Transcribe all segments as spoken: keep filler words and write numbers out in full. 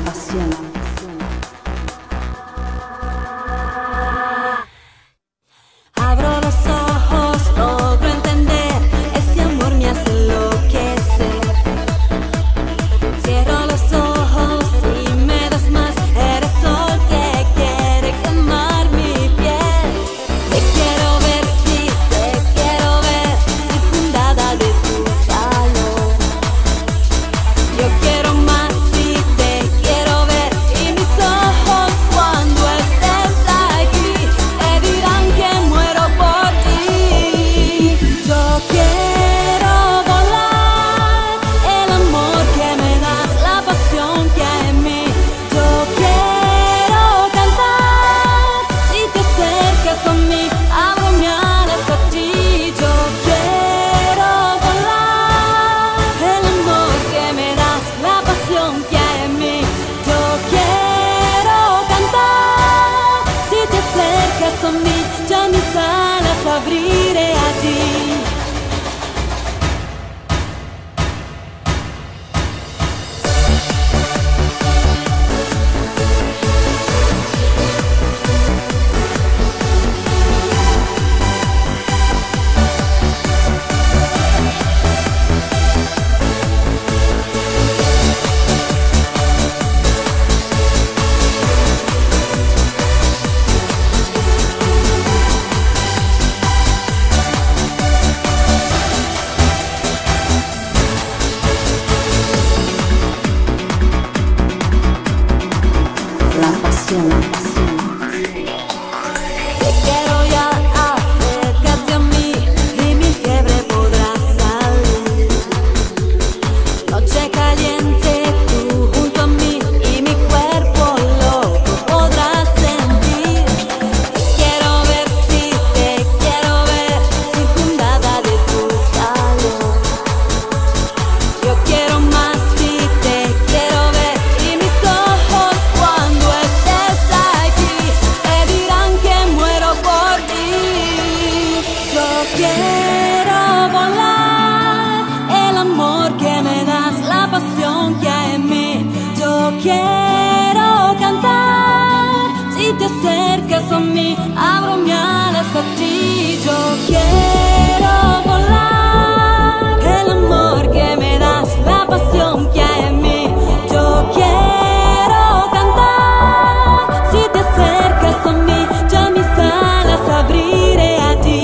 pasión. Abro los ojos, logro entender, ese amor me hace enloquecer. Cierro los ojos y me das más, eres sol que quiere quemar mi piel. Te quiero ver, sí, te quiero ver, circundada de tu calor. Yo quiero más, sí, te quiero ver, y mis ojos cuando estés aquí te dirán que muero por ti. Yo quiero volar, el amor que me das, la pasión que hay en mí. Yo quiero cantar, si te acercas a mí, abro mi alas a ti. Yo quiero volar, el amor que me das, la pasión que hay en mí. Yo quiero cantar, si te acercas a mí, ya mis alas abriré a ti. La pasión, la pasión. Te quiero ya, acércate a mí y mi fiebre podrá salir. Noche caliente, tú junto a mí y mi cuerpo loco podrá sentir. Te quiero ver, sí, te quiero ver, circundada de tu calor. Yo quiero más, sí, te quiero ver, y mis ojos cuando estés aquí te dirán que muero por ti. Yo quiero volar, el amor que me das, la pasión que hay en mí. Yo quiero cantar, si te acercas a mí, abro mi alas a ti. Yo quiero volar, el amor que me das, la pasión que hay en mí. Yo quiero cantar, si te acercas a mí, ya mis alas abriré a ti.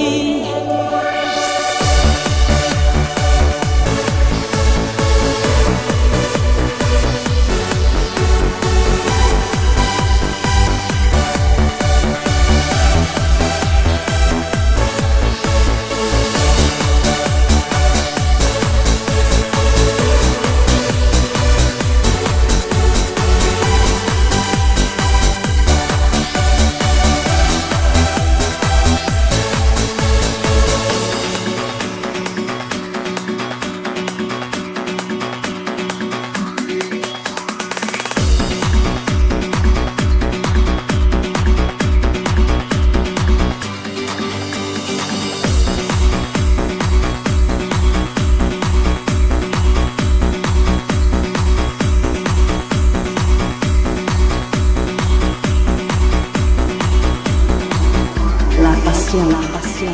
La pasión, la pasión.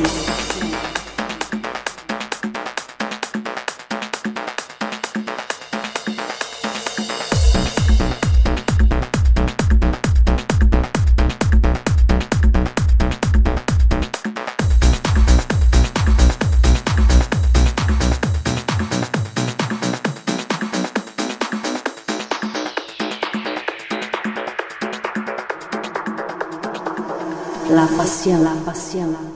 La pasión, la pasión.